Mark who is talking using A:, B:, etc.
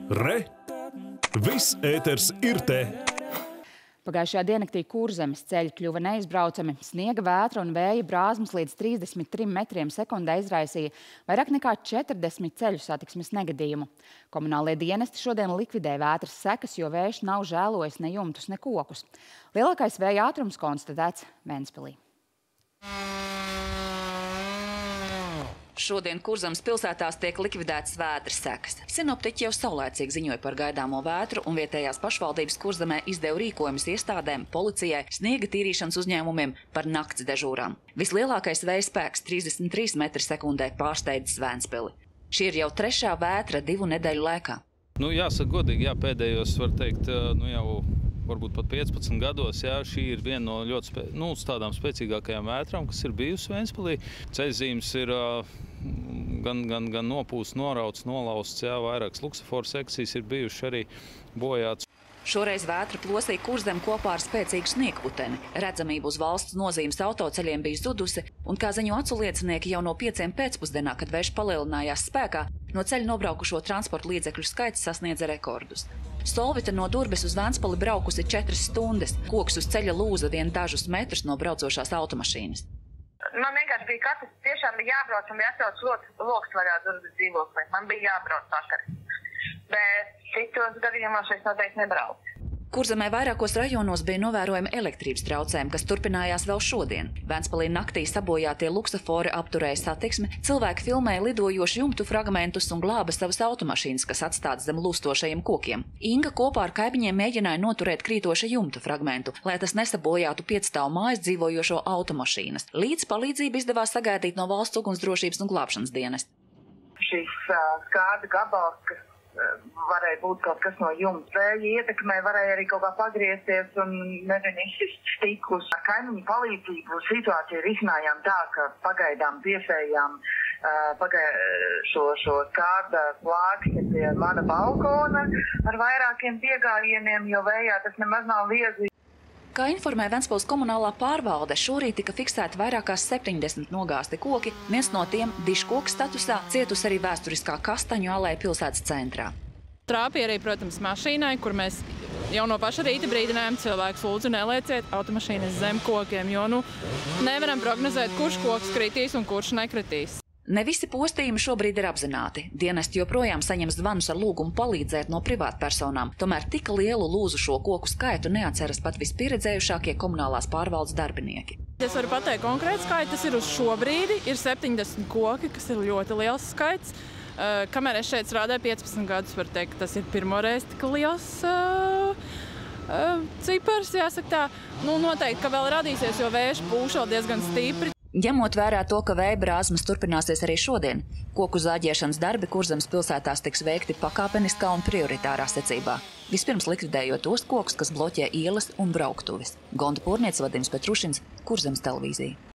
A: Re! Viss ēters ir te!
B: Pagājušajā diennaktī Kurzemes ceļi kļuva neizbraucami. Sniega, vētra un vēja brāzmas līdz 33 metriem sekundē izraisīja vairāk nekā 40 ceļu satiksmes negadījumu. Komunālie dienesti šodien likvidē vētras sekas, jo vējš nav žēlojis ne jumtus, ne kokus. Lielākais vēja ātrums konstatēts Ventspilī.
C: Šodien Kurzemes pilsētās tiek likvidētas vētras sekas. Sinoptiķi jau saulēcīgi ziņoja par gaidāmo vētru un vietējās pašvaldības Kurzemē izdeva rīkojumus iestādēm, policijai, sniega tīrīšanas uzņēmumiem par nakts dežūrām. Vislielākais vēja spēks 33 metri sekundē pārsteidzis Ventspili. Šī ir jau trešā vētra 2 nedēļu laikā.
D: Jāsaka godīgi, pēdējos, var teikt, jau varbūt pat 15 gados, šī ir viena no ļoti tādām spēcīgākajām vētrām, kas ir bijusi Ventspilī. Ceļzīmes ir gan nopūsts, norauts, nolausts, vairākas luksaforu sekcijas ir bijušas arī bojāts.
C: Šoreiz vētra plosīja Kurzemi kopā ar spēcīgu sniegputeni. Redzamība uz valsts nozīmes autoceļiem bija zudusi, un kā ziņo acu liecinieki jau no 5 pēcpusdienā, kad vējš palielinājās spēkā, no ceļa nobraukušo transporta līdzekļu skaits sasniedza rekordus. Solvita no Durbes uz Ventspili braukusi 4 stundas, koks uz ceļa lūza vien dažus metrus no braucošās automašīnas.
E: Man vienkārši bija katrs, tiešām bija jābrauc un jāatbrauc loks vaļā Durbes dzīvoklī. Man bija jābrauc vakar. Bet citos gadījumos es noteikti nebraucu.
C: Kurzemē vairākos rajonos bija novērojami elektrības traucējumi, kas turpinājās vēl šodien. Ventspilī naktī sabojātie luksafori apturēja satiksmi, cilvēki filmēja lidojošu jumtu fragmentus un glāba savas automašīnas, kas atstātas zem lūstošajiem kokiem. Inga kopā ar kaimiņiem mēģināja noturēt krītoša jumtu fragmentu, lai tas nesabojātu 5-stāvu mājas dzīvojošo automašīnas. Līdz palīdzību izdevās sagaidīt no valsts ugunsdrošības un glābšanas dienesta.
E: Šis skārda gabals, kas varēja būt kaut kas no jumta vēja ietekmē, varēja arī kaut kā pagriezties un izsist stiklus. Ar kaimiņu palīdzību situāciju risinājām tā, ka pagaidām piesējām šo skārda plāksni pie mana balkona ar vairākiem piegājieniem, jo vējā tas nemaz nav viegli.
C: Kā informē Ventspils komunālā pārvalde, šorīt tika fiksēti vairākās 70 nogāzti koki, viens no tiem diškoka statusā, cietus arī vēsturiskā Kastaņu aleja pilsētas centrā.
F: Trāpīja arī, protams, mašīnai, kur mēs jau no paša rīta brīdinājām cilvēkus, lūdzu nelieciet automašīnas zem kokiem, jo nevaram prognozēt, kurš koks kritīs un kurš nekritīs.
C: Ne visi postījumi šobrīd ir apzināti. Dienesti joprojām saņem zvanus ar lūgumu palīdzēt no privātpersonām. Tomēr tik lielu lūzušo koku skaitu neatceras pat vispieredzējušākie komunālās pārvaldes darbinieki.
F: Es varu pateikt konkrēti skaitu, tas ir uz šo brīdi, ir 70 koki, kas ir ļoti liels skaits. Kamēr es šeit strādāju 15 gadus, var teikt, ka tas ir pirmoreiz tik liels cipars, jāsaka tā. Noteikti, ka vēl radīsies, jo vējš pūš vēl diezgan stipri.
C: Ņemot vērā to, ka vēja brāzmas turpināsies arī šodien, koku zāģēšanas darbi Kurzemes pilsētās tiks veikti pakāpeniskā un prioritārā secībā. Vispirms likvidējot tos kokus, kas bloķē ielas un brauktuves. Gonda Pūrniece, Vadims Petrušins, Kurzemes televīzija.